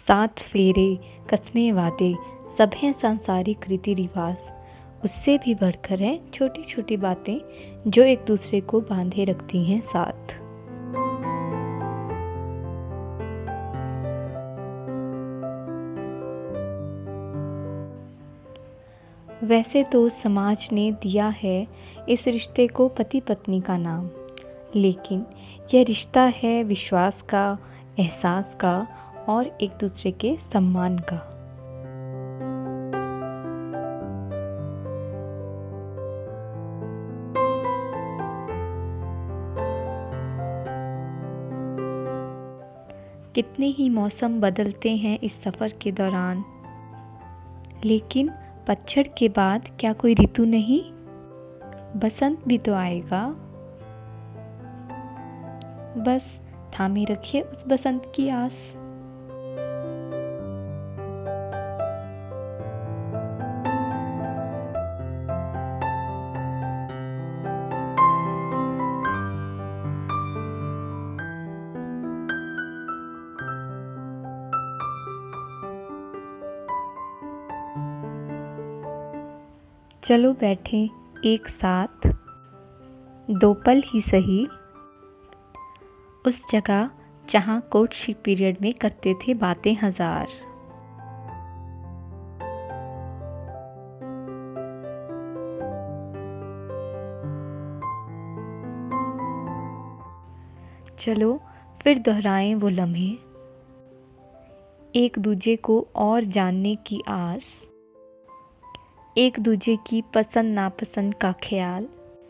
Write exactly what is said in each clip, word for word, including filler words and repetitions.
सात फेरे, कस्में, वादे सब हैं सांसारिक रीति रिवाज। उससे भी बढ़कर है छोटी छोटी बातें जो एक दूसरे को बांधे रखती हैं साथ। वैसे तो समाज ने दिया है इस रिश्ते को पति पत्नी का नाम, लेकिन यह रिश्ता है विश्वास का, एहसास का और एक दूसरे के सम्मान का। कितने ही मौसम बदलते हैं इस सफ़र के दौरान, लेकिन पतझड़ के बाद क्या कोई ऋतु नहीं? बसंत भी तो आएगा। बस थामे रखिए उस बसंत की आस। चलो बैठें एक साथ, दो पल ही सही, उस जगह जहाँ कोर्टशिप पीरियड में करते थे बातें हजार। चलो फिर दोहराएं वो लम्हे, एक दूजे को और जानने की आस, एक दूजे की पसंद नापसंद का ख्याल,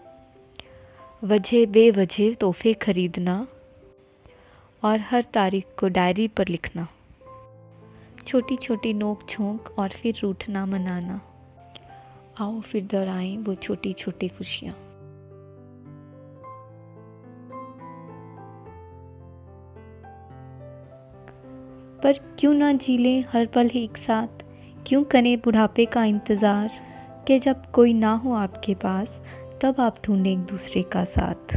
वजह बेवजह तोहफे खरीदना और हर तारीख को डायरी पर लिखना, छोटी छोटी नोक झोंक और फिर रूठना मनाना। आओ फिर दोहराएं वो छोटी छोटी खुशियाँ। पर क्यों ना जी लें हर पल ही एक साथ, क्यों करें बुढ़ापे का इंतज़ार कि जब कोई ना हो आपके पास तब आप ढूंढें एक दूसरे का साथ।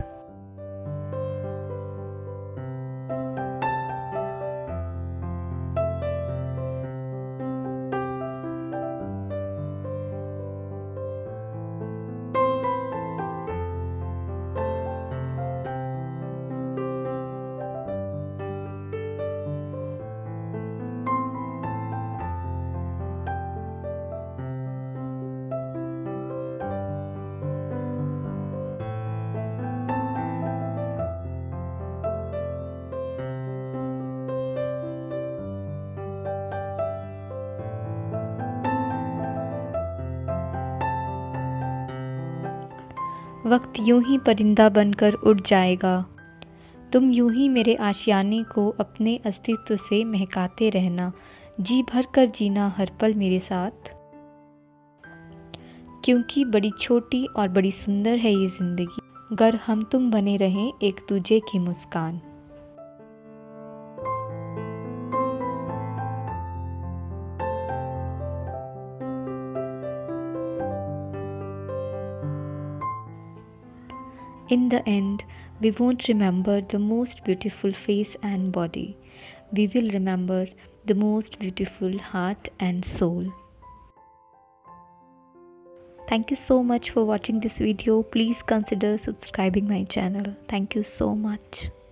वक्त यूं ही परिंदा बनकर उड़ जाएगा, तुम यूं ही मेरे आशियाने को अपने अस्तित्व से महकाते रहना, जी भर कर जीना हर पल मेरे साथ। क्योंकि बड़ी छोटी और बड़ी सुंदर है ये ज़िंदगी, अगर हम तुम बने रहें एक दूजे की मुस्कान। In the end, we won't remember the most beautiful face and body. We will remember the most beautiful heart and soul. Thank you so much for watching this video. Please consider subscribing my channel. Thank you so much.